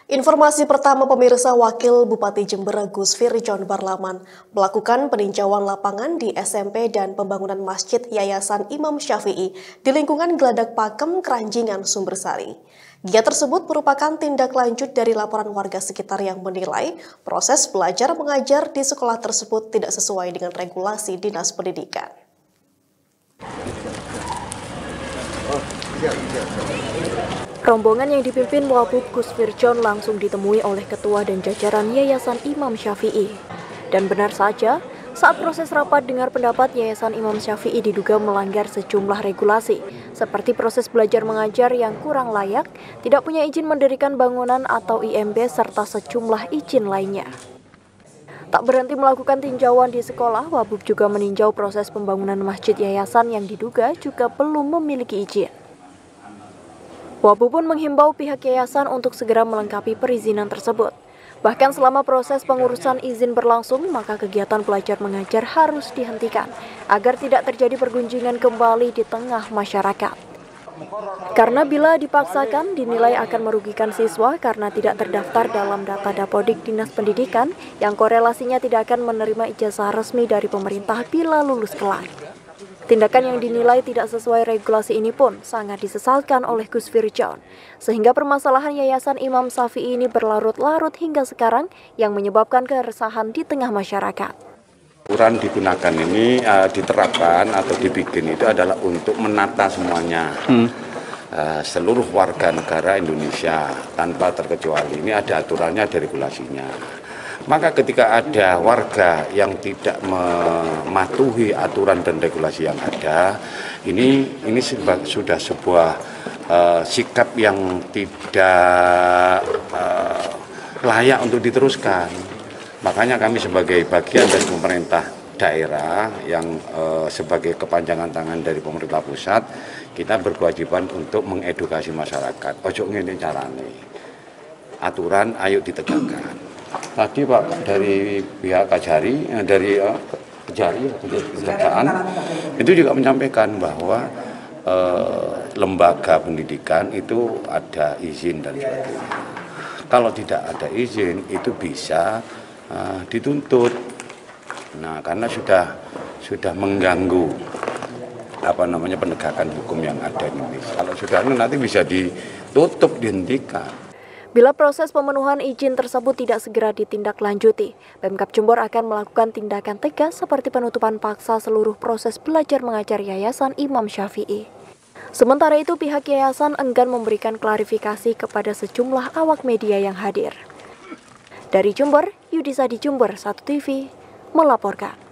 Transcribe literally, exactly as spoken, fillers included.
Informasi pertama pemirsa, Wakil Bupati Jember Gus Firjon Barlaman melakukan peninjauan lapangan di S M P dan pembangunan Masjid Yayasan Imam Syafi'i di lingkungan Geladak Pakem, Kranjingan, Sumbersari. Giat tersebut merupakan tindak lanjut dari laporan warga sekitar yang menilai proses belajar mengajar di sekolah tersebut tidak sesuai dengan regulasi Dinas Pendidikan. Rombongan yang dipimpin Wabub Gus Firjon langsung ditemui oleh Ketua dan jajaran Yayasan Imam Syafi'i. Dan benar saja, saat proses rapat dengar pendapat, Yayasan Imam Syafi'i diduga melanggar sejumlah regulasi, seperti proses belajar mengajar yang kurang layak, tidak punya izin mendirikan bangunan atau I M B, serta sejumlah izin lainnya. Tak berhenti melakukan tinjauan di sekolah, Wabub juga meninjau proses pembangunan masjid yayasan yang diduga juga belum memiliki izin. Wabub pun menghimbau pihak yayasan untuk segera melengkapi perizinan tersebut. Bahkan selama proses pengurusan izin berlangsung, maka kegiatan belajar mengajar harus dihentikan agar tidak terjadi pergunjingan kembali di tengah masyarakat. Karena bila dipaksakan dinilai akan merugikan siswa karena tidak terdaftar dalam data Dapodik Dinas Pendidikan yang korelasinya tidak akan menerima ijazah resmi dari pemerintah bila lulus kelak. Tindakan yang dinilai tidak sesuai regulasi ini pun sangat disesalkan oleh Gus Firjon, sehingga permasalahan Yayasan Imam Syafi'i ini berlarut-larut hingga sekarang yang menyebabkan keresahan di tengah masyarakat. Aturan digunakan ini uh, diterapkan atau dibikin itu adalah untuk menata semuanya, hmm. uh, seluruh warga negara Indonesia tanpa terkecuali. Ini ada aturannya, ada regulasinya. Maka ketika ada warga yang tidak mematuhi aturan dan regulasi yang ada, ini ini sudah sebuah uh, sikap yang tidak uh, layak untuk diteruskan. Makanya kami sebagai bagian dari pemerintah daerah yang uh, sebagai kepanjangan tangan dari pemerintah pusat, kita berkewajiban untuk mengedukasi masyarakat. Ojo ngene carane. Aturan ayo ditegakkan. Tadi Pak dari pihak Kajari, dari uh, Kejari, Kejaksaan, itu juga menyampaikan bahwa uh, lembaga pendidikan itu ada izin dan sebagainya. Kalau tidak ada izin itu bisa uh, dituntut. Nah, karena sudah sudah mengganggu apa namanya penegakan hukum yang ada di Indonesia. Kalau sudah nanti bisa ditutup, dihentikan. Bila proses pemenuhan izin tersebut tidak segera ditindaklanjuti, Pemkab Jember akan melakukan tindakan tegas seperti penutupan paksa seluruh proses belajar mengajar Yayasan Imam Syafi'i. Sementara itu, pihak yayasan enggan memberikan klarifikasi kepada sejumlah awak media yang hadir. Dari Jember, Yudisa di Jember satu T V melaporkan.